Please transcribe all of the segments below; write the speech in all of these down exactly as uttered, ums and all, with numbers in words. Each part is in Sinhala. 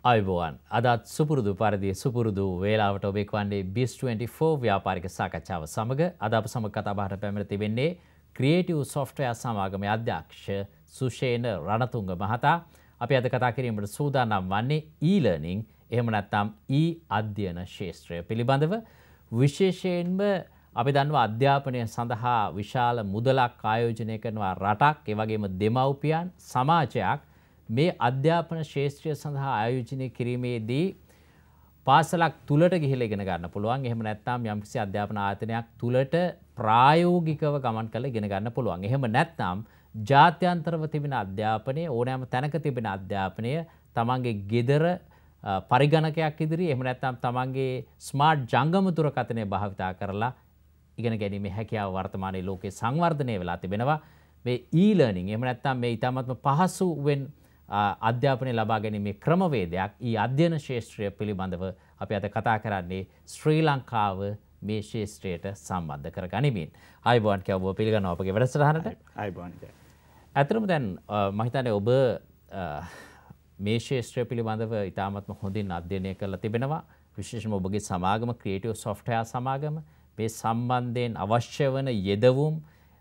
අයිබෝවන් අදත් සුපුරුදු පරිදි සුපුරුදු වේලාවට ඔබ එක්වන්නේ බිස් ට්වෙන්ටි ෆෝර් ව්‍යාපාරික සාකච්ඡාව සමග අද අප සමග කතා බහට පැමිණ තිබෙන්නේ ක්‍රියේටිව් සොෆ්ට්වෙයාර් සමාගමේ අධ්‍යක්ෂ සුෂේන රණතුංග මහතා. අපි අද කතා කිරීමට සූදානම් වන්නේ ඊ-ලර්නින් එහෙම නැත්නම් ඊ අධ්‍යයන ශාස්ත්‍රය පිළිබඳව. විශේෂයෙන්ම අපි දන්නවා අධ්‍යාපනය සඳහා විශාල මුදලක් ආයෝජනය කරනවා රටක්, ඒ වගේම දෙමව්පියන් සමාජයක් මේ අධ්‍යාපන ශාස්ත්‍රය සඳහා ආයෝජනය කිරීමේදී පාසලක් තුලට ගිහිල්ලා ඉගෙන ගන්න පුළුවන්. එහෙම නැත්නම් යම්කිසි අධ්‍යාපන ආයතනයක් තුලට ප්‍රායෝගිකව ගමන් කරලා ඉගෙන ගන්න පුළුවන්. එහෙම නැත්නම් ජාත්‍යන්තරව තිබෙන අධ්‍යාපනය, ඕනෑම තැනක තිබෙන අධ්‍යාපනය තමන්ගේ ගෙදර පරිගණකයක් ඉදිරියේ එහෙම නැත්නම් තමන්ගේ ස්මාර්ට් ජංගම දුරකථනය භාවිතා කරලා ඉගෙන ගැනීමේ හැකියාව වර්තමානයේ ලෝකේ සංවර්ධනය වෙලා තිබෙනවා. මේ ඊ-ලර්නින් එහෙම නැත්නම් මේ ඊටමත්ම පහසුවෙන් අධ්‍යාපනය ලබා ගැනීමේ ක්‍රමවේදයක් ඊ අධ්‍යයන ශාස්ත්‍රය පිළිබඳව අපි අද කතා කරන්නේ ශ්‍රී ලංකාව මේ ශාස්ත්‍රයට සම්බන්ධ කර ගනිමින්. ආයිබෝන් කියව ඔබ පිළිගන්නවා අපගේ වැඩසටහනට. ආයිබෝන්. ඇත්තටම දැන් මම හිතන්නේ ඔබ මේ ශාස්ත්‍රය පිළිබඳව ඉතාමත්ම හොඳින් අධ්‍යයනය කරලා තිබෙනවා. විශේෂයෙන්ම ඔබගේ සමාගම ක්‍රියේටිව් සොෆ්ට්වෙයාර් සමාගම මේ සම්බන්ධයෙන් අවශ්‍ය වන යෙදවුම්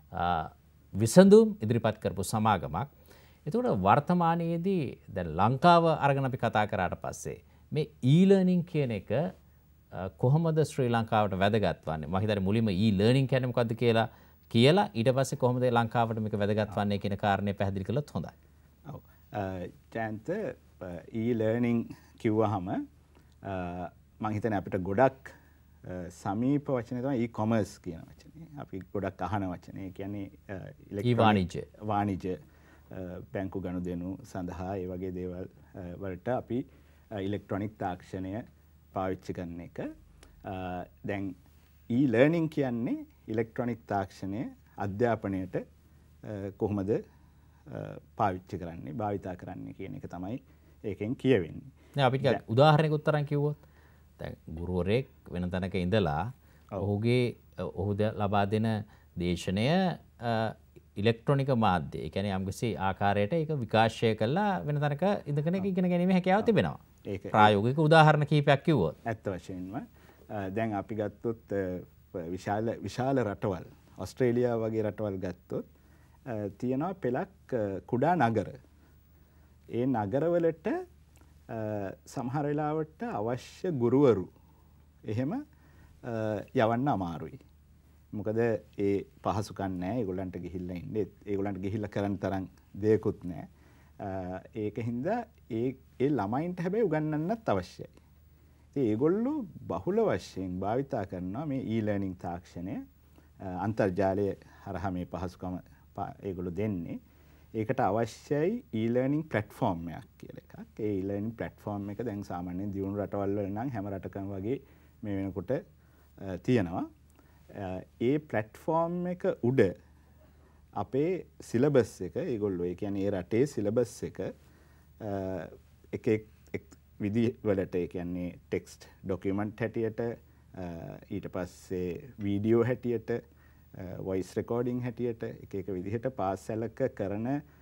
විසඳුම් ඉදිරිපත් කරපු සමාගමක්. එතකොට වර්තමානයේදී දැන් ලංකාව අරගෙන අපි කතා කරාට පස්සේ මේ ඊ-ලර්නින් කියන එක කොහොමද ශ්‍රී ලංකාවට වැදගත් වන්නේ? මම හිතන්නේ මුලින්ම ඊ-ලර්නින් කියන්නේ මොකද්ද කියලා කියලා ඊට පස්සේ කොහොමද ලංකාවට මේක වැදගත් වන්නේ කියන කාරණේ පැහැදිලි කළොත් හොඳයි. ඔව්. ජයන්ත ඊ-ලර්නින් කිව්වහම මම හිතන්නේ අපිට ගොඩක් සමීප වචනේ තමයි ඊ-කොමර්ස් කියන වචනේ. අපි ගොඩක් අහන වචනේ. ඒ කියන්නේ ඊ-වාණිජ්‍ය. වාණිජ්‍ය බැංකු ගනුදෙනු සඳහා ඒ වගේ දේවල් වලට අපි ඉලෙක්ට්‍රොනික තාක්ෂණය පාවිච්චි කරන එක. දැන් ඊ-ලර්නින් කියන්නේ ඉලෙක්ට්‍රොනික තාක්ෂණය අධ්‍යාපනයට කොහොමද පාවිච්චි කරන්නේ, භාවිතා කරන්නේ කියන එක තමයි ඒකෙන් කියවෙන්නේ. දැන් අපි උදාහරණයක් උත්තරන් කිව්වොත් දැන් ගුරුවරයෙක් වෙන තැනක ඉඳලා ඔහුගේ ඔහු ලබා දෙන දේශනය ඉලෙක්ට්‍රොනික මාධ්‍ය, ඒ කියන්නේ යම්කිසි ආකාරයකට ඒක විකාශය කළා වෙන තැනක ඉඳගෙන ඉගෙන ගැනීමේ හැකියාව තිබෙනවා. ඒක ප්‍රායෝගික උදාහරණ කිහිපයක් කිව්වොත්. ඇත්ත වශයෙන්ම දැන් අපි ගත්තොත් විශාල විශාල රටවල්, ඕස්ට්‍රේලියාව වගේ රටවල් ගත්තොත් තියෙනවා පෙළක් කුඩා නගර. ඒ නගරවලට සමහර වෙලාවට අවශ්‍ය ගුරුවරු එහෙම යවන්න අමාරුයි. මොකද ඒ පහසුකම් නැහැ. ඒගොල්ලන්ට ගිහිල්ලා ඉන්නේ. ඒගොල්ලන්ට ගිහිල්ලා කරන්න තරම් දෙයක්වත් නැහැ. ඒකින්ද ඒ ඒ ළමයින්ට හැබැයි උගන්වන්නත් අවශ්‍යයි. ඉතින් ඒගොල්ලෝ බහුල වශයෙන් භාවිතා කරනවා මේ ඊ-ලර්නින් තාක්ෂණය. අන්තර්ජාලය හරහා මේ පහසුකම ඒගොල්ලෝ දෙන්නේ. ඒකට අවශ්‍යයි ඊ-ලර්නින් ප්ලැට්ෆෝම් එකක් කියලා එකක්. ඒ ඊ-ලර්නින් ප්ලැට්ෆෝම් එක දැන් සාමාන්‍යයෙන් දියුණු රටවල් වල නම් හැම රටකම වගේ මේ වෙනකොට තියෙනවා. ඒ ප්ලැට්ෆෝම් එක උඩ අපේ සිලබස් එක, ඒගොල්ලෝ ඒ කියන්නේ ඒ රටේ සිලබස් එක එක එක් විදි වලට, ඒ කියන්නේ ටෙක්ස්ට් ඩොකියුමන්ට් හැටියට, ඊට පස්සේ වීඩියෝ හැටියට, වොයිස් රෙකෝඩින් හැටියට එක එක විදිහට පාසලක කරන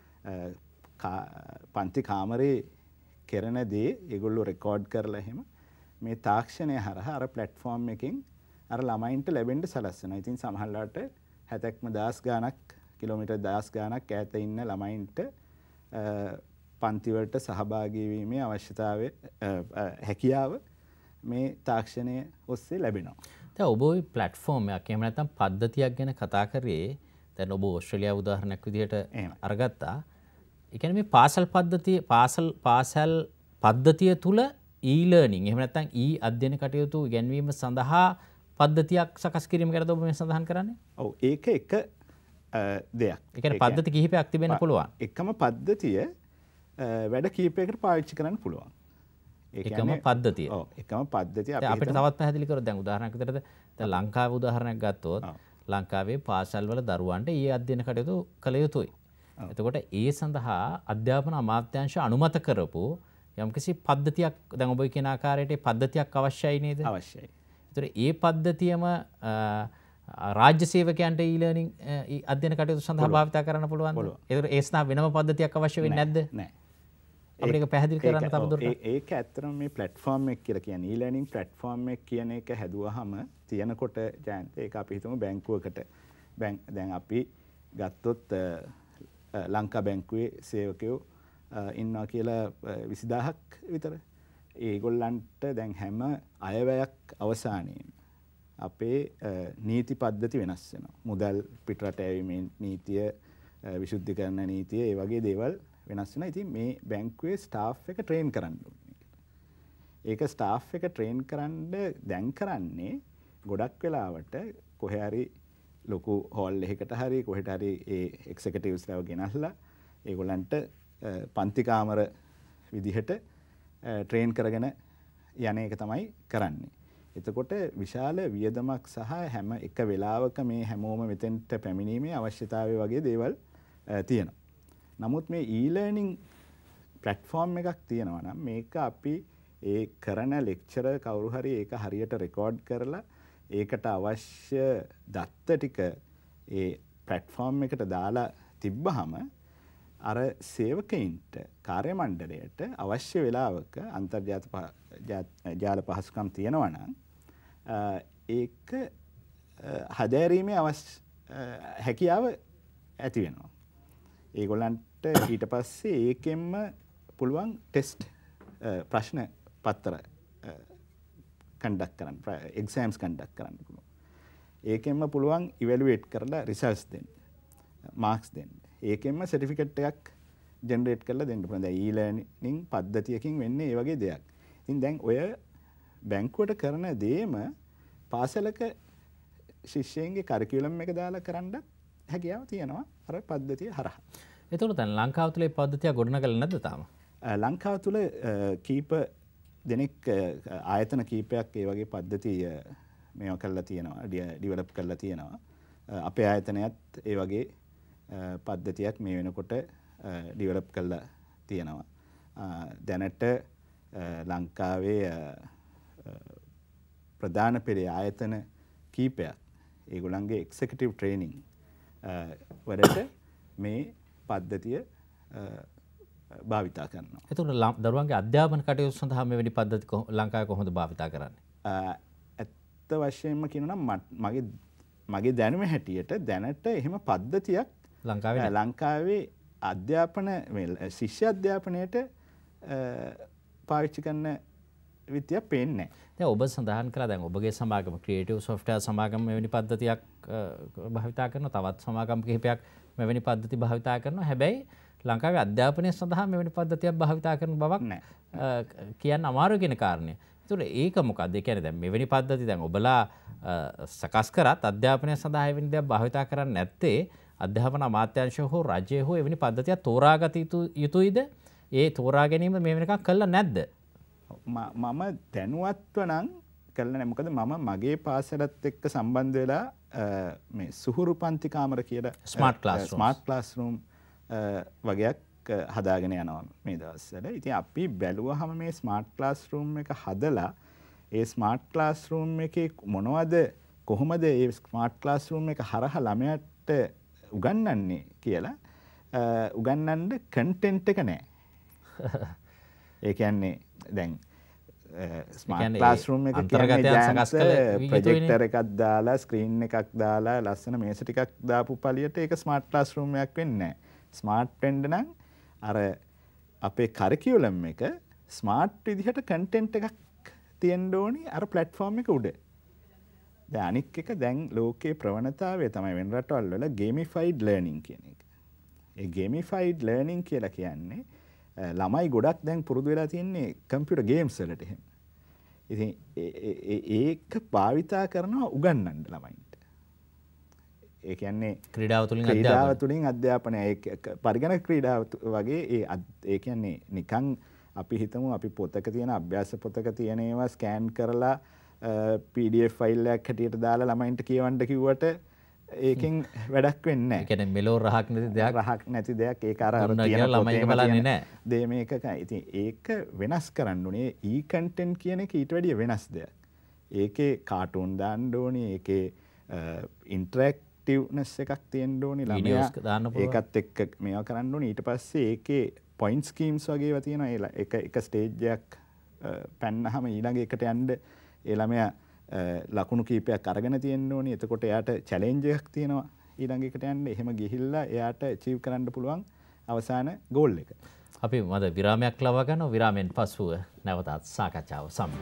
පන්ති කාමරේ කරන දේ ඒගොල්ලෝ රෙකෝඩ් කරලා එහෙම මේ තාක්ෂණය හරහා අර ප්ලැට්ෆෝම් එකෙන් අර ළමයින්ට ලැබෙන්න සලස්වනවා. ඉතින් සමහරවිට හැතැක්ම දහස් ගාණක්, කිලෝමීටර් දහස් ගාණක් ඈත ඉන්න ළමයින්ට පන්ති වලට සහභාගී වීමේ අවශ්‍යතාවය, හැකියාව මේ තාක්ෂණය ඔස්සේ ලැබෙනවා. දැන් ඔබ ওই ප්ලැට්ෆෝම් එකක් එහෙම නැත්නම් පද්ධතියක් ගැන කතා කරේ. දැන් ඔබ ඕස්ට්‍රේලියාව උදාහරණයක් විදිහට අරගත්තා. ඒ කියන්නේ මේ පාසල් පද්ධතිය, පාසල් පාසල් පද්ධතිය තුල ඊ-ලර්නින් එහෙම නැත්නම් ඊ අධ්‍යයන කටයුතු ඉගෙනවීම සඳහා පද්ධතියක් සකස් කිරීම ගැනද ඔබ මේ සඳහන් කරන්නේ? ඔව්, ඒක එක දෙයක්. ඒ කියන්නේ පද්ධති කිහිපයක් තිබෙන්න පුළුවන්. එකම පද්ධතිය වැඩ කිහිපයකට පාවිච්චි කරන්න පුළුවන්. එකම පද්ධතිය. ඔව්, එකම පද්ධතිය අපි අපිට තවත් පැහැදිලි කරොත් දැන් උදාහරණයක් විදිහට දැන් ලංකාවේ උදාහරණයක් ගත්තොත් ලංකාවේ පාසල් වල දරුවන්ට ඊ අධ්‍යයන කටයුතු කළ යුතුයි. එතකොට ඒ සඳහා අධ්‍යාපන අමාත්‍යාංශ අනුමත කරපු යම්කිසි පද්ධතියක්, දැන් ඔබ කියන ආකාරයට පද්ධතියක් අවශ්‍යයි නේද? අවශ්‍යයි. ඒතර ඒ පද්ධතියම රාජ්‍ය සේවකයන්ට ඊ-ලර්නින් අධ්‍යයන කටයුතු සඳහා භාවිත කරන්න පුළුවන්ද? ඒතර ඒ සඳහා වෙනම පද්ධතියක් අවශ්‍ය වෙන්නේ නැද්ද? නැහැ. අපිට ඒක පැහැදිලි කරන්න තවදුරටත්. ඒක ඇත්තටම මේ platform එක කියලා කියන්නේ e-learning platform එක කියන එක හැදුවාම තියනකොට ජයන්ත ඒක අපි හිතමු බැංකුවකට දැන් අපි ගත්තොත් ලංකා බැංකුවේ සේවකයෝ ඉන්නවා කියලා විසිදාහක් විතර. ඒගොල්ලන්ට දැන් හැම අයවැයක් අවසානයේම අපේ නීති පද්ධති වෙනස් වෙනවා. මුදල් පිටරට ඇවිමේ නීතිය, විශුද්ධිකරණ නීතිය, ඒ වගේ දේවල් වෙනස් වෙනවා. ඉතින් මේ බැංකුවේ ස්ටාෆ් එක ට්‍රේන් කරන්න ඕනේ. ඒක ස්ටාෆ් එක ට්‍රේන් කරන්න දැන් කරන්නේ ගොඩක් වෙලාවට කොහේ හරි ලොකු හෝල් එකකට හරි කොහෙට හරි ඒ එක්සිකියුටිව්ස්ලා ගෙනල්ලා ඒගොල්ලන්ට පන්ති කාමර විදිහට ට්‍රේන් කරගෙන යන එක තමයි කරන්නේ. එතකොට විශාල වියදමක් සහ හැම එක වෙලාවක මේ හැමෝම මෙතෙන්ට පැමිණීමේ අවශ්‍යතාවය වගේ දේවල් තියෙනවා. නමුත් මේ e-learning platform එකක් තියෙනවා නම් මේක අපි ඒ කරන ලෙක්චරර් කවුරු හරි ඒක හරියට රෙකෝඩ් කරලා ඒකට අවශ්‍ය දත්ත ටික ඒ platform එකට දාලා තිබ්බහම අර සේවකයින්ට කාර්ය මණ්ඩලයට අවශ්‍ය වෙලාවක අන්තර්ජාත ජාල පහසුකම් තියෙනවා නම් ඒක හදාරීමේ අවශ්‍ය හැකියාව ඇති වෙනවා. ඒගොල්ලන්ට ඊට පස්සේ ඒකෙන්ම පුළුවන් ටෙස්ට් ප්‍රශ්න පත්‍ර කන්ඩක්ට් කරන්න, එක්සෑම්ස් කන්ඩක්ට් කරන්න පුළුවන්. ඒකෙන්ම පුළුවන් ඉවැලුවේට් කරලා රිසල්ට්ස් දෙන්න, මාක්ස් දෙන්න. ඒකෙන්ම සර්ටිෆිකේට් එකක් ජෙනරේට් කරලා දෙන්න පුළුවන්. දැන් e-learning පද්ධතියකින් වෙන්නේ ඒ වගේ දෙයක්. ඉතින් දැන් ඔය බැංකුවට කරන දේම පාසලක ශිෂ්‍යයන්ගේ කරිකියුලම් එක දාලා කරන්න හැකියාව තියෙනවා අර පද්ධතිය හරහා. එතකොට දැන් ලංකාව තුළ මේ පද්ධතිය ගොඩනගලා නැද්ද තාම? ලංකාව තුළ කීප දෙනෙක් ආයතන කීපයක් ඒ වගේ පද්ධති මේවා කරලා තියෙනවා, ඩිවෙලොප් කරලා තියෙනවා. අපේ ආයතනයත් ඒ වගේ පද්ධතියක් මේ වෙනකොට ඩිවෙලොප් කරලා තියෙනවා. දැනට ලංකාවේ ප්‍රධාන පෙරේ ආයතන කීපයක් ඒගොල්ලන්ගේ එක්සිකියුටිව් ට්‍රේනින් වලට මේ පද්ධතිය භාවිතා කරනවා. එතකොට දරුවන්ගේ අධ්‍යාපන කටයුතු සඳහා මෙවැනි පද්ධති ලංකාවේ කොහොමද භාවිතා කරන්නේ? ඇත්ත වශයෙන්ම කියනවා නම් මගේ මගේ දැනුම හැටියට දැනට එහෙම පද්ධතියක් ලංකාවේ ලංකාවේ අධ්‍යාපන ශිෂ්‍ය අධ්‍යාපනයට පාවිච්චි කරන විද්‍යාව පේන්නේ නැහැ. දැන් ඔබ සඳහන් කළා දැන් ඔබගේ සමාගම ක්‍රියේටිව් සොෆ්ට්වෙයාර් සමාගම මෙවැනි පද්ධතියක් භාවිතා කරනවා. තවත් සමාගම් කිහිපයක් මෙවැනි පද්ධති භාවිතා කරනවා. හැබැයි ලංකාවේ අධ්‍යාපනය සඳහා මෙවැනි පද්ධතියක් භාවිතා කරන බවක් කියන්න අමාරු කියන කාරණය. ඒතකොට ඒක මොකක්ද? ඒ කියන්නේ දැන් මෙවැනි පද්ධති දැන් ඔබලා සකස් කරත් අධ්‍යාපනය සඳහා එවැනි දේවල් භාවිතා කරන්නේ නැත්තේ අධ්‍යාපන අමාත්‍යාංශය හෝ රජය හෝ එවැනි පද්ධතියක් තෝරාගත යුතුයිද? ඒ තෝරා ගැනීම මේ වෙනකන් කළා නැද්ද? මම දැනුවත්ව නම් කළා නැහැ. මොකද මම මගේ පාසලත් එක්ක සම්බන්ධ වෙලා මේ සුහුරු පන්ති කාමර කියලා ස්මාර්ට් ක්ලාස් ස්මාර්ට් ක්ලාස්රූම් වගේක් හදාගෙන යනවා මේ දවස්වල. ඉතින් අපි බැලුවහම මේ ස්මාර්ට් ක්ලාස්රූම් එක හදලා ඒ ස්මාර්ට් ක්ලාස්රූම් එකේ මොනවද කොහොමද ඒ ස්මාර්ට් ක්ලාස්රූම් එක හරහා ළමයාට උගන්වන්නේ කියලා උගන්වන්න කන්ටෙන්ට් එක නැහැ. ඒ කියන්නේ දැන් ස්මාර්ට් ක්ලාස්රූම් එක කියන්නේ ප්‍රොජෙක්ටර් එකක් දාලා ස්ක්‍රීන් එකක් දාලා ලස්සන මේස ටිකක් දාපු පළියට ඒක ස්මාර්ට් ක්ලාස්රූම් එකක් වෙන්නේ නැහැ. ස්මාර්ට් වෙන්න නම් අර අපේ කරිකියුලම් එක ස්මාර්ට් විදිහට කන්ටෙන්ට් එකක් තියෙන්න ඕනි අර ප්ලැට්ෆෝම් එක උඩ. දැන් අනික් එක දැන් ලෝකේ ප්‍රවණතාවය තමයි වෙන රටවල් වල ගේමිෆයිඩ් ලර්නින් කියන එක. ඒ ගේමිෆයිඩ් ලර්නින් කියලා කියන්නේ ළමයි ගොඩක් දැන් පුරුදු වෙලා තියෙන්නේ කම්පියුටර් ගේම්ස් වලට එහෙම. ඉතින් ඒක භාවිතා කරනවා උගන්වන්න ළමයින්ට. ඒ කියන්නේ ක්‍රීඩාව තුලින් ක්‍රීඩාව තුලින් අධ්‍යාපනය පරිගණක ක්‍රීඩාව වගේ ඒ ඒ කියන්නේ නිකන් අපි හිතමු අපි පොතක තියෙන අභ්‍යාස පොතක තියෙන ඒවා ස්කෑන් කරලා පී ඩී එෆ් ෆයිල් එකක් හැටියට දාලා ළමයින්ට කියවන්න කිව්වට ඒකෙන් වැඩක් වෙන්නේ නැහැ. ඒ කියන්නේ මෙලෝ රහක් නැති දෙයක් රහක් නැති දෙයක් ඒක අර අර තියෙන ළමයික බලන්නේ නැහැ. දේ මේකයි. ඉතින් ඒක වෙනස් කරන්න ඕනේ. ඊ කන්ටෙන්ට් කියන එක ඊට වැඩිය වෙනස් දෙයක්. ඒකේ කාටූන් දාන්න ඕනේ. ඒකේ ඉන්ටරැක්ට් ඉන්ටරැක්ටිව්නස් එකක් තියෙන්න ඕනේ ළමයා ඒකත් එක්ක මේවා කරන්න ඕනේ ඊට පස්සේ ඒකේ පොයින්ට් ස්කීම්ස් වගේ ඒවා තියෙනවා ඒක එක ස්ටේජ් එකක් පැන්නහම ඊළඟ එකට යන්න ඒ ළමයා ලකුණු කීපයක් අරගෙන තියෙන්න ඕනේ එතකොට එයාට චැලෙන්ජ් එකක් තියෙනවා ඊළඟ එකට යන්න එහෙම ගිහිල්ලා එයාට අචීව් කරන්න පුළුවන් අවසාන ගෝල් එක. අපි මද විරාමයක් ලබා ගන්නවා විරාමයෙන් පසුව නැවතත් සාකච්ඡාව සමග.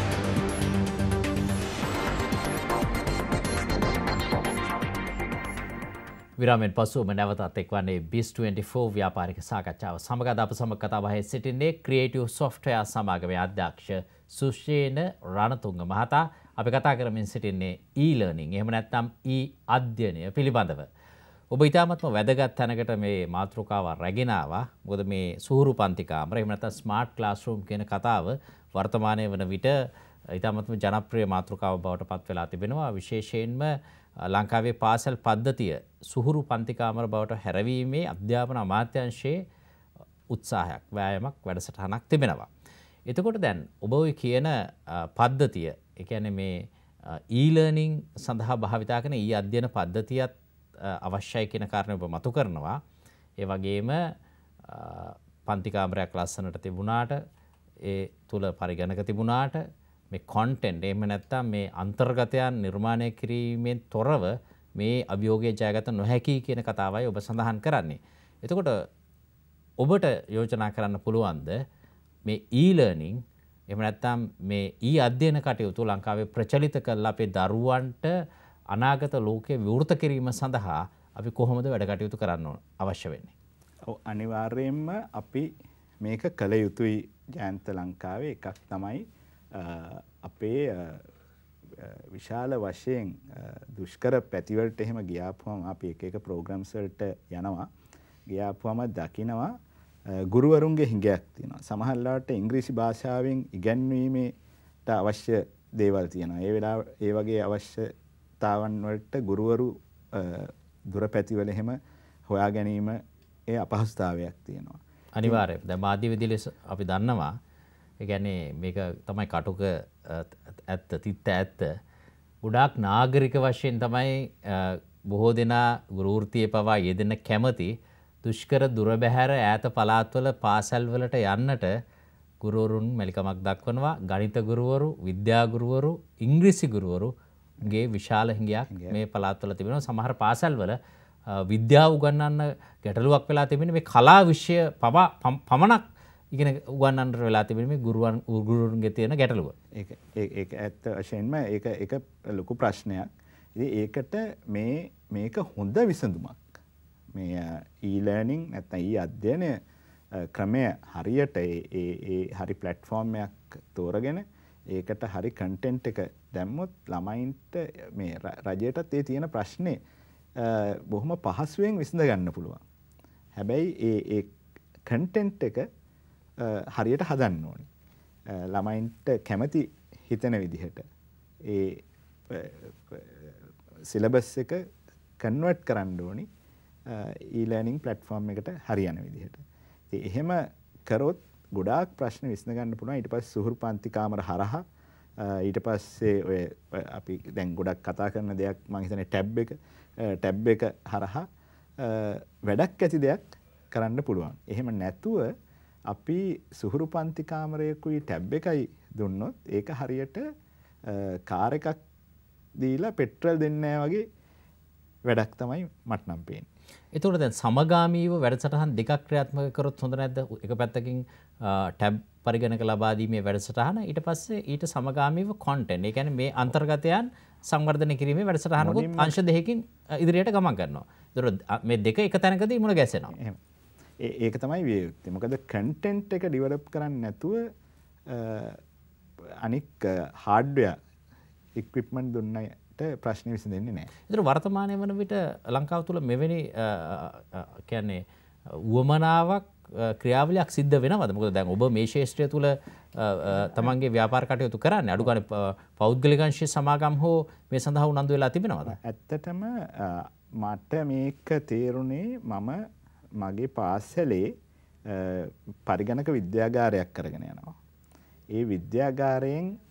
විරාමයෙන් පසුවම නැවතත් එක්වන්නේ බිස් ට්වෙන්ටි ෆෝර් ව්‍යාපාරික සාකච්ඡාව සමග අද අප සමග කතා බහේ සිටින්නේ ක්‍රියේටිව් සොෆ්ට්වෙයාර් සමාගමේ අධ්‍යක්ෂ සුෂේන රණතුංග මහතා. අපි කතා කරමින් සිටින්නේ ඊ-ලර්නින් එහෙම නැත්නම් ඊ අධ්‍යයනය පිළිබඳව. ඔබ ඉතාමත්ම වැදගත් තැනකට මේ මාතෘකාව රැගෙන ආවා. මොකද මේ සුහුරු පන්ති කාමර එහෙම නැත්නම් ස්මාර්ට් ක්ලාස්රූම් කියන කතාව වර්තමානයේ වන විට ඉතාමත්ම ජනප්‍රිය මාතෘකාවක් බවට පත් වෙලා තිබෙනවා. විශේෂයෙන්ම ලංකාවේ පාසල් පද්ධතිය සුහුරු පන්ති කාමර බවට හැරවීමේ අධ්‍යාපන අමාත්‍යාංශයේ උත්සාහයක් වෑයමක් වැඩසටහනක් තිබෙනවා. එතකොට දැන් ඔබ ඔය කියන පද්ධතිය ඒ කියන්නේ මේ ඊ-ලර්නින් සඳහා භාවිතා කරන ඊ අධ්‍යයන පද්ධතියත් අවශ්‍යයි කියන කාරණය ඔබ මතු කරනවා. ඒ වගේම පන්ති කාමරයක් ලස්සනට තිබුණාට ඒ තුල පරිගණක තිබුණාට මේ කොන්ටෙන්ට් එහෙම නැත්නම් මේ අන්තර්ගතයන් නිර්මාණය කිරීමෙන් තොරව මේ අභියෝගය ජයගත නොහැකි කියන කතාවයි ඔබ සඳහන් කරන්නේ. එතකොට ඔබට යෝජනා කරන්න පුළුවන්ද මේ ඊ-ලර්නින් එහෙම නැත්නම් මේ ඊ අධ්‍යයන කටයුතු ලංකාවේ ප්‍රචලිත කරලා අපේ දරුවන්ට අනාගත ලෝකයේ විවෘත කිරීම සඳහා අපි කොහොමද වැඩ කටයුතු කරන්න අවශ්‍ය වෙන්නේ? ඔව් අනිවාර්යයෙන්ම අපි මේක කළ යුතුයි ජයන්ත ලංකාවේ එකක් තමයි අපේ විශාල වශයෙන් දුෂ්කර පැතිවලට එහෙම ගියාපුවම අපි එක එක ප්‍රෝග්‍රෑම්ස් වලට යනවා. ගියාපුවම දකිනවා ගුරුවරුන්ගේ හිඟයක් තියෙනවා. සමහර ලාට ඉංග්‍රීසි භාෂාවෙන් ඉගැන්වීමට අවශ්‍ය දේවල් තියෙනවා. ඒ වෙලාව ඒ වගේ අවශ්‍යතාවන් වලට ගුරුවරු දුර පැතිවල එහෙම හොයා ගැනීම ඒ අපහසුතාවයක් තියෙනවා. අනිවාර්යයෙන්. දැන් මාධ්‍ය විද්‍ය ලෙස අපි දන්නවා ඒ කියන්නේ මේක තමයි කටුක ඇත්ත තිත්ත ඇත්ත. ගොඩාක් නාගරික වශයෙන් තමයි බොහෝ දෙනා ගුරු වෘත්තියේ පවා යෙදෙන කැමති දුෂ්කර දුර බැහැර ඈත පළාත්වල පාසල් වලට යන්නට ගුරුවරුන් මැලිකමක් දක්වනවා. ගණිත ගුරුවරු, විද්‍යා ගුරුවරු, ඉංග්‍රීසි ගුරුවරුගේ විශාල හිඟයක් මේ පළාත්වල තිබෙනවා. සමහර පාසල් වල විද්‍යාව උගන්වන්න ගැටලුවක් වෙලා තිබෙන්නේ මේ කලා විෂය පවා පමණක් ඉගෙන උගන්වන්නට වෙලා තිබෙන්නේ මේ ගුරුවන් ගුරුවරුන්ගේ තියෙන ගැටලුව. ඒක ඒක ඇත්ත වශයෙන්ම ඒක ඒක ලොකු ප්‍රශ්නයක්. ඉතින් ඒකට මේ මේක හොඳ විසඳුමක්. මේ ඊ-ලර්නින් නැත්නම් ඊ අධ්‍යයන ක්‍රමය හරියට ඒ ඒ හරි ප්ලැට්ෆෝම් එකක් තෝරගෙන ඒකට හරි කන්ටෙන්ට් එක දැම්මොත් ළමයින්ට මේ රජයටත් ඒ තියෙන ප්‍රශ්නේ බොහොම පහසුවෙන් විසඳ ගන්න පුළුවන්. හැබැයි ඒ ඒ කන්ටෙන්ට් එක හරියට හදන්න ඕනේ. ළමයින්ට කැමති හිතෙන විදිහට ඒ සිලබස් එක කන්වර්ට් කරන්න ඕනේ ඊ-ලර්නින් ප්ලැට්ෆෝම් එකට හරියන විදිහට. ඉතින් එහෙම කරොත් ගොඩාක් ප්‍රශ්න විසඳ ගන්න පුළුවන්. ඊට පස්සේ සුහුරු පන්ති කාමර හරහා ඊට පස්සේ ඔය අපි දැන් ගොඩක් කතා කරන දෙයක් මම හිතන්නේ ටැබ් එක ටැබ් එක හරහා වැඩක් ඇති දෙයක් කරන්න පුළුවන්. එහෙම නැතුව අපි සුහුරු පන්ති කාමරයකුයි ටැබ් එකයි දුන්නොත් ඒක හරියට කාර් එකක් දීලා පෙට්‍රල් දෙන්නේ නැහැ වගේ වැඩක් තමයි මට නම් පේන්නේ. එතකොට දැන් සමගාමීව වැඩසටහන් දෙකක් ක්‍රියාත්මක කරොත් හොඳ නැද්ද? එක පැත්තකින් ටැබ් පරිගණක ලබා දීමේ වැඩසටහන ඊට පස්සේ ඊට සමගාමීව කොන්ටෙන්ට්. ඒ කියන්නේ මේ අන්තර්ගතයන් සංවර්ධනය කිරීමේ වැඩසටහනකුත් අංශ දෙකකින් ඉදිරියට ගමන් කරනවා. ඒතකොට මේ දෙක එක තැනකදී මුණ ගැසෙනවා. එහෙම. ඒක තමයි විය යුත්තේ. මොකද කන්ටෙන්ට් එක ඩෙවලොප් කරන්නේ නැතුව අනික් හાર્ඩ්වෙයාර් ඉක්විප්මන්ට් දුන්නට ප්‍රශ්න විසඳෙන්නේ නැහැ. ඒතර වර්තමානයේ වන විට ලංකාව තුළ මෙවැනි කියන්නේ උවමනාවක් ක්‍රියාවලියක් සිද්ධ වෙනවද? මොකද දැන් ඔබ මේ ශාස්ත්‍රය තුළ තමන්ගේ ව්‍යාපාර කටයුතු කරන්නේ. අඩු ගානේ පෞද්ගලික අංශයේ සමාගම් හෝ මේ සඳහා උනන්දු වෙලා තිබෙනවද? ඇත්තටම මට මේක තේරුනේ මම මගේ පාසලේ පරිගණක විද්‍යාගාරයක් කරගෙන යනවා. ඒ විද්‍යාගාරයෙන්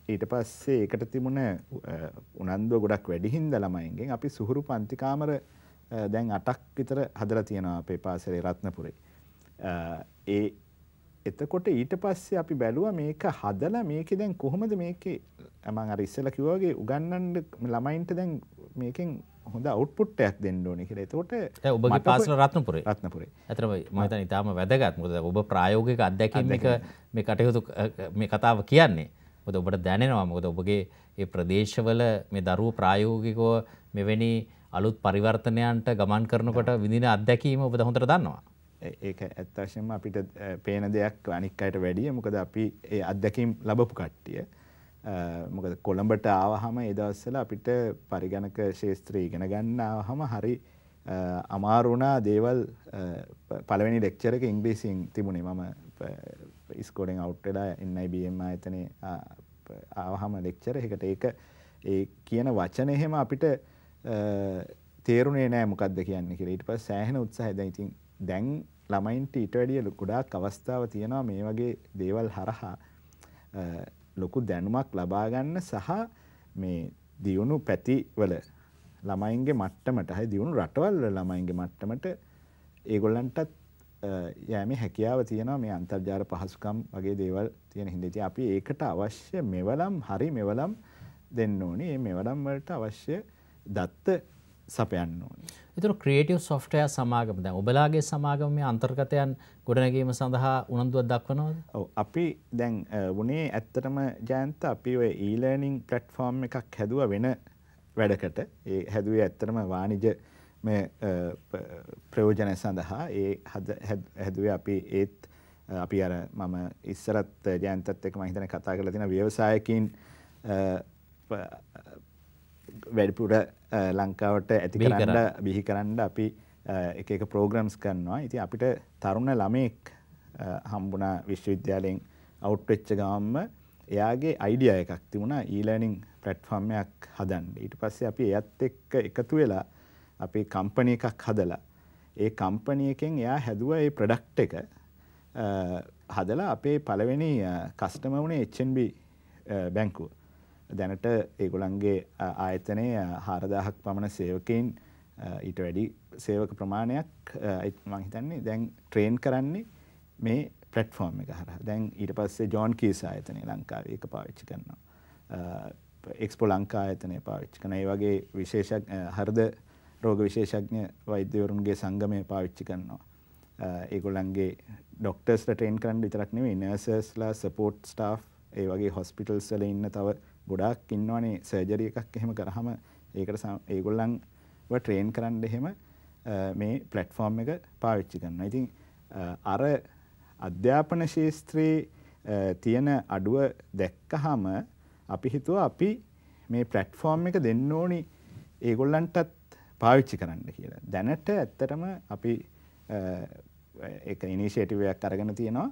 ඊට පස්සේ ඒකට තිබුණ උනන්දුව ගොඩක් වැඩි හින්දා ළමයින්ගෙන් අපි සුහුරු පන්ති කාමර දැන් අටක් විතර හදලා තියෙනවා අපේ පාසලේ රත්නපුරේ. ඒ එතකොට ඊට පස්සේ අපි බැලුවා මේක හදලා මේකේ දැන් කොහොමද මේකේ මම අර ඉස්සෙල්ලා කිව්වා වගේ උගන්වන්න ළමයින්ට දැන් මේකෙන් හොඳ අවුට්පුට් එකක් දෙන්න ඕනේ කියලා. එතකොට දැන් ඔබගේ පාසල රත්නපුරේ. රත්නපුරේ. ඇත්තටම මම හිතන්නේ ඉතාලම වැදගත්. මොකද ඔබ ප්‍රායෝගික අත්දැකීම් එක මේ කටයුතු මේ කතාව කියන්නේ. මොකද ඔබට දැනෙනවා මොකද ඔබගේ මේ ප්‍රදේශවල මේ දරුවෝ ප්‍රායෝගිකව මෙවැනි අලුත් පරිවර්තනයන්ට ගමන් කරනකොට විඳින අත්දැකීම ඔබ හොඳට දන්නවා. ඒක ඇත්ත වශයෙන්ම අපිට පේන දෙයක් අනික් අයට වැඩිය. මොකද අපි ඒ අත්දැකීම් ලැබපු කට්ටිය. මොකද කොළඹට ආවහම ඒ දවස්වල අපිට පරිගණක ශාස්ත්‍රය ඉගෙන ගන්න ආවහම හරි අමාරු වුණා දේවල්. පළවෙනි ලෙක්චර් එක ඉංග්‍රීසියෙන් තිබුණේ. මම ඉස්කෝලෙන් අවුට් වෙලා එන් අයි බී එම් ආයතනයේ ආවහම ලෙක්චර් එකකට ඒක ඒ කියන වචන එහෙම අපිට තේරුනේ නෑ මොකක්ද කියන්නේ කියලා. ඊට පස්සේ සෑහෙන උත්සාහය දැන් ඉතින් දැන් ළමයින්ට ඊට වැඩිය ගොඩාක් අවස්ථාව තියෙනවා මේ වගේ දේවල් හරහා ලොකු දැනුමක් ලබා ගන්න සහ මේ දියුණු පැතිවල ළමයින්ගේ මට්ටමට හරි දියුණු රටවල් වල ළමයින්ගේ මට්ටමට ඒගොල්ලන්ටත් යෑමේ හැකියාව තියෙනවා මේ අන්තර්ජාල පහසුකම් වගේ දේවල් තියෙන හින්දා. ඉතින් අපි ඒකට අවශ්‍ය මෙවලම් හරි මෙවලම් දෙන්න ඕනේ. මේ මෙවලම් වලට අවශ්‍ය දත්ත සපයන්න ඕනේ. ඒතර ක්‍රියේටිව් සොෆ්ට්වෙයාර් සමාගම දැන් ඔබලාගේ සමාගම මේ අන්තර්ගතයන් ගොඩනැගීම සඳහා උනන්දුවක් දක්වනවද? ඔව් අපි දැන් වුණේ ඇත්තටම ජයන්ත අපි ඔය ඊ-ලර්නින් ප්ලැට්ෆෝම් එකක් හැදුවා වෙන වැඩකට. ඒ හැදුවේ ඇත්තටම වාණිජ මේ ප්‍රයෝජන සඳහා. ඒ හැදුවේ අපි ඒත් අපි අර මම ඉස්සරත් ජයන්තත් එක්ක මම හිතන්නේ කතා කරලා තියෙන ව්‍යවසායකින් වැඩිපුර ලංකාවට ඇති කරන්න බිහි කරන්න අපි එක එක ප්‍රෝග්‍රෑම්ස් කරනවා. ඉතින් අපිට තරුණ ළමෙක් හම්බුණා විශ්වවිද්‍යාලයෙන් අවුට් වෙච්ච ගමන්ම එයාගේ අයිඩියා එකක් තිබුණා ඊ-ලර්නින් ප්ලැට්ෆෝම් එකක් හදන්න. ඊට පස්සේ අපි එයත් එක්ක එකතු වෙලා අපි කම්පැනි එකක් හදලා ඒ කම්පැනි එකෙන් එයා හැදුවා ඒ ප්‍රොඩක්ට් එක හදලා අපේ පළවෙනි කස්ටමර් වුණේ එච් එන් බී බැංකුව. දැනට ඒගොල්ලන්ගේ ආයතනයේ හාරදාහක් පමණ සේවකයින් ඊට වැඩි සේවක ප්‍රමාණයක් මම හිතන්නේ දැන් ට්‍රේන් කරන්නේ මේ ප්ලැට්ෆෝම් එක හරහා. දැන් ඊට පස්සේ ජෝන් කීස් ආයතනය ලංකාවේ ඒක පාවිච්චි කරනවා. එක්ස්පෝ ලංකා ආයතනය පාවිච්චි කරනවා. ඒ වගේ විශේෂඥ හෘද රෝග විශේෂඥ වෛද්‍යවරුන්ගේ සංගමය පාවිච්චි කරනවා. ඒගොල්ලන්ගේ ඩොක්ටර්ස්ලා ට්‍රේන් කරන්න විතරක් නෙවෙයි නර්සස්ලා සපෝට් ස්ටාෆ් ඒ වගේ හොස්පිටල්ස් වල ඉන්න තව ගොඩාක් ඉන්නවනේ සර්ජරි එකක් එහෙම කරාම ඒකට ඒගොල්ලන්ව ට්‍රේන් කරන්න එහෙම මේ ප්ලැට්ෆෝම් එක පාවිච්චි කරනවා. ඉතින් අර අධ්‍යාපන ශාස්ත්‍රයේ තියෙන අඩුව දැක්කහම අපි හිතුවා අපි මේ ප්ලැට්ෆෝම් එක දෙන්න ඕනි ඒගොල්ලන්ටත් පාවිච්චි කරන්න කියලා. දැනට ඇත්තටම අපි ඒක ඉනිෂියේටිව් එකක් අරගෙන තියෙනවා.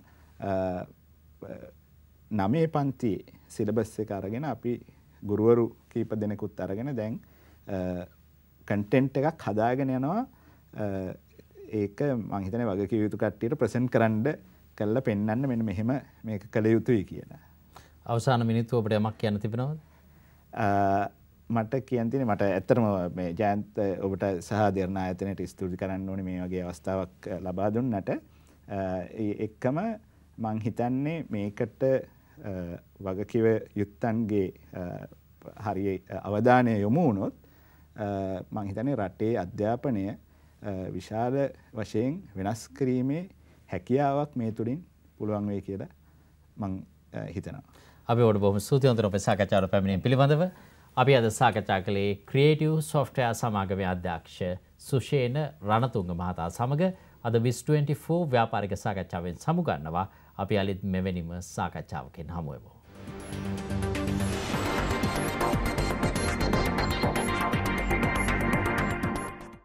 නවයේ පන්තියේ සිලබස් එක අරගෙන අපි ගුරුවරු කීප දෙනෙකුත් අරගෙන දැන් කන්ටෙන්ට් එකක් හදාගෙන යනවා. ඒක මම හිතන්නේ වගකීම් යුතු කට්ටියට ප්‍රසන්ට් කරන්න කළා පෙන්වන්න මෙන්න මෙහෙම මේක කළ යුතුයි කියලා. අවසාන මිනිත්තු ඔබට යමක් කියන්න තිබෙනවද? මට කියන්න තියෙන්නේ මට ඇත්තටම මේ ජයන්ත ඔබට සහ දෙරණ ආයතනයට ස්තුති කරන්න ඕනේ මේ වගේ අවස්ථාවක් ලබා දුන්නට. ඒ එක්කම මං හිතන්නේ මේකට වගකිව යුත්තන්ගේ හරිය අවධානය යොමු වුණොත් මං හිතන්නේ රටේ අධ්‍යාපනය විශාල වශයෙන් වෙනස් කිරීමේ හැකියාවක් මේ තුලින් පුළුවන් වෙයි කියලා මං හිතනවා. අපි ඔබට බොහොම ස්තුතිවන්ත වෙනවා අපේ සාකච්ඡාවට පැමිණීම පිළිබඳව. අපි අද සාකච්ඡා කළේ ක්‍රියේටිව් සොෆ්ට්වෙයාර් සමාගමේ අධ්‍යක්ෂ සුෂේන රණතුංග මහතා සමග අද විස් ට්වෙන්ටි ෆෝර් ව්‍යාපාරික සාකච්ඡාවෙන් සමුගන්නවා. අපි අලිත් මෙවැනිම සාකච්ඡාවකින් හමු වෙමු.